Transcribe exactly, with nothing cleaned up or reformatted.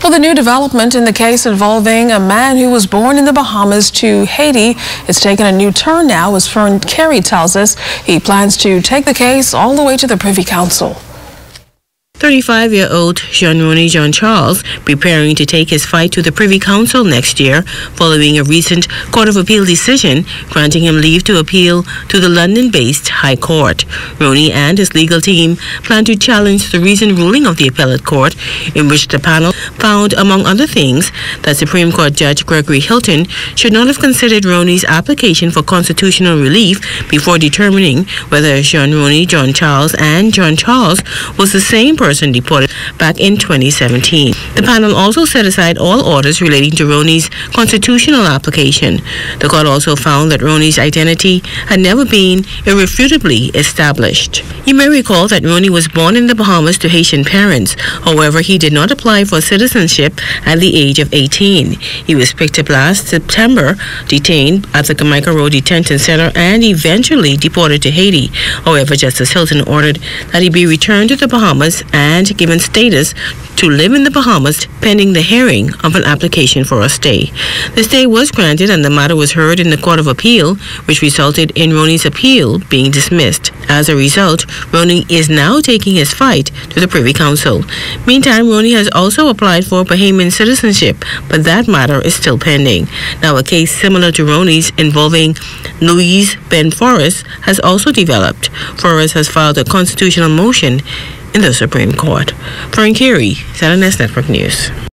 Well, the new development in the case involving a man who was born in the Bahamas to Haiti is taking a new turn now, as Fern Carey tells us. He plans to take the case all the way to the Privy Council. thirty-five-year-old Jean-Rony John Charles preparing to take his fight to the Privy Council next year following a recent Court of Appeal decision granting him leave to appeal to the London-based High Court. Rony and his legal team plan to challenge the recent ruling of the Appellate Court, in which the panel found, among other things, that Supreme Court Judge Gregory Hilton should not have considered Rony's application for constitutional relief before determining whether Jean-Rony John Charles and John Charles was the same person person deported back in twenty seventeen. The panel also set aside all orders relating to Rony's constitutional application. The court also found that Rony's identity had never been irrefutably established. You may recall that Rony was born in the Bahamas to Haitian parents. However, he did not apply for citizenship at the age of eighteen. He was picked up last September, detained at the Jamaica Road Detention Center, and eventually deported to Haiti. However, Justice Hilton ordered that he be returned to the Bahamas and given status to live in the Bahamas pending the hearing of an application for a stay. The stay was granted and the matter was heard in the Court of Appeal, which resulted in Rony's appeal being dismissed. As a result, Rony is now taking his fight to the Privy Council. Meantime, Rony has also applied for Bahamian citizenship, but that matter is still pending. Now, a case similar to Rony's involving Louise Ben Forrest has also developed. Forrest has filed a constitutional motion in the Supreme Court. Fern Carey, Saturday Network News.